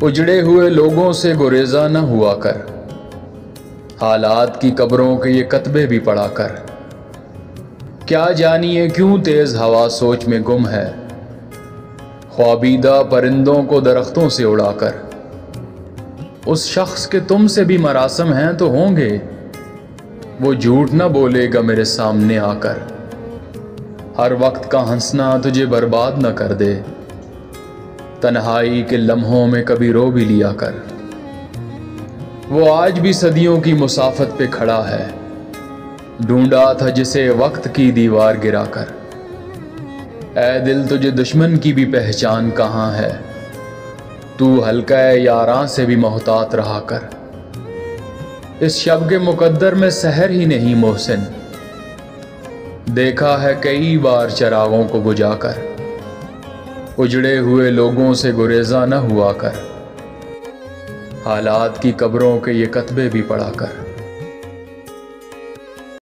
उजड़े हुए लोगों से गुरेजा न हुआ कर, हालात की कब्रों के ये कतबे भी पढ़ा कर। क्या जानिए क्यों तेज हवा सोच में गुम है, ख्वाबीदा परिंदों को दरख्तों से उड़ाकर। उस शख्स के तुमसे भी मरासम हैं तो होंगे, वो झूठ न बोलेगा मेरे सामने आकर। हर वक्त का हंसना तुझे बर्बाद न कर दे, तन्हाई के लम्हों में कभी रो भी लिया कर। वो आज भी सदियों की मुसाफत पे खड़ा है, ढूंढा था जिसे वक्त की दीवार गिराकर। ऐ दिल तुझे दुश्मन की भी पहचान कहाँ है, तू हल्का यारां से भी मोहतात रहा कर। इस शब के मुकद्दर में सहर ही नहीं मोहसिन, देखा है कई बार चरागों को बुझाकर। उजड़े हुए लोगों से गुरेजा न हुआ कर, हालात की कब्रों के ये कतबे भी पढ़ा कर।